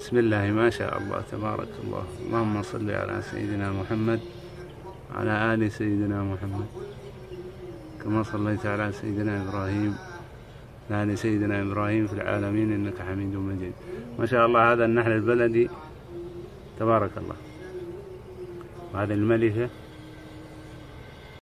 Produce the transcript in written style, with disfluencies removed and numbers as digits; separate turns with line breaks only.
بسم الله ما شاء الله تبارك الله. اللهم صل على سيدنا محمد وعلى آل سيدنا محمد كما صليت على سيدنا إبراهيم وعلى آل سيدنا إبراهيم في العالمين إنك حميد مجيد. ما شاء الله. هذا النحل البلدي تبارك الله، وهذه الملكة